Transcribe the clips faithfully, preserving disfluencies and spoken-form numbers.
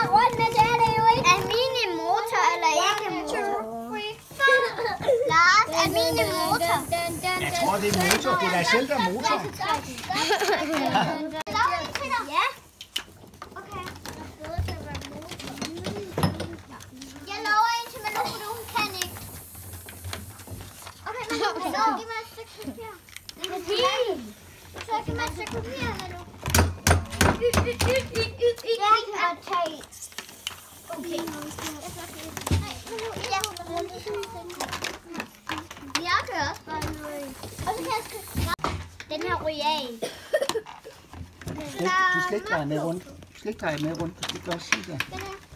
rundt med, det er det jo ikke. Er mine motor eller ikke motor? Lars, er mine motor? Jeg tror, det er motor. Det er da selv, der er motor. Ja. Okay. Jeg lover en til Malou, for hun kan ikke. Okay, Malou, Malou, giv mig et stykke papir. Så giv mig et stykke papir, Malou. Jeg kan tage. Okay. Jeg kan også bare noget. Og så kan jeg skrive. Den her ryger af. Du skal ikke dreje med rundt. Du skal ikke dreje med rundt. Du skal ikke også sige det.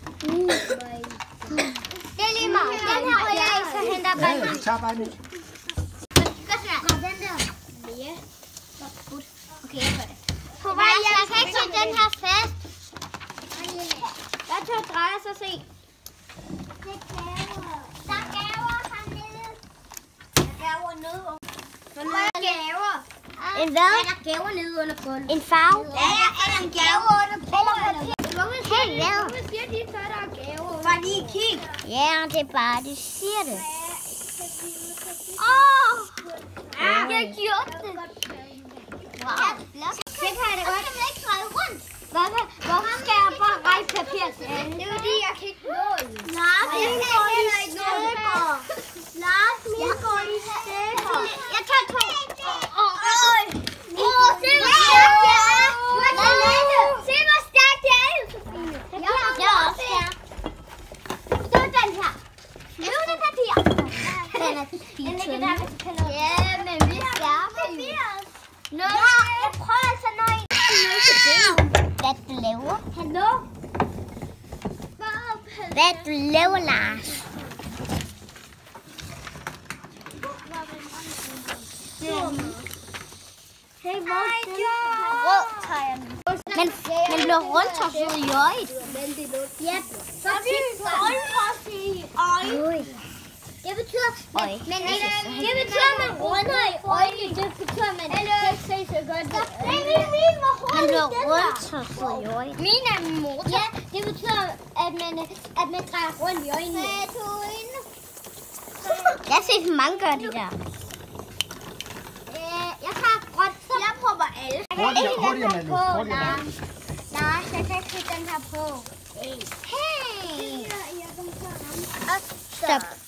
Det er lige meget. Den her ryger af, så henter jeg bare. Ja, du tager bare lidt. Gør sådan her. Den der. Ja. Okay, jeg gør det. På vej, jeg kan ikke sætte den her fast. Jeg tager og drejer, så se. Det er gaver. Der er gaver hernede. Der er gaver nede. Hvad er gaver? En hvad? Er der gaver nede under gulvet? En farve? Ja, ja, er der en gave under gulvet? Hey, hvad? Hvorfor siger de så, der er gaver? Bare lige kig. Ja, det er bare, de siger det. Åh! Jeg gjorde det. Wow. Det kan jeg da godt. Jeg kan ikke dreje rundt. Hvorfor skal jeg bare rejse papir til? Det er fordi, jeg kan ikke nå det. Lars, min går i stykker. Lars, min går i stykker. Jeg tager to. Åh, se hvor stærkt jeg er. Se hvor stærkt jeg er. Jeg er også stærk. Det var den her. Nu er det papir. Den er fin. Ja, men vi er stærke. Nå, jeg prøver altså noget. Hvad du laver? Hallo? Hvad du laver, Lars? Hey, hvor er det? Rød tager jeg den. Men den bliver rundtosset i øjet. Ja, så bliver rundtosset i øjet. Det betyder, men, men det betyder, at man runder i øjnene. Det betyder, at man ikke se så godt. Man bliver rundtosset i øjnene. Min er en motor. Ja, det betyder, at man, at man drejer rundt i øjnene. Jeg har set, hvor mange gør de der. Jeg tager grønt. Jeg prøver alle. Hurtigere, hurtigere, Malou. Hurtigere, Malou. Lars, jeg kan ikke sætte den her på. Hey! Stop.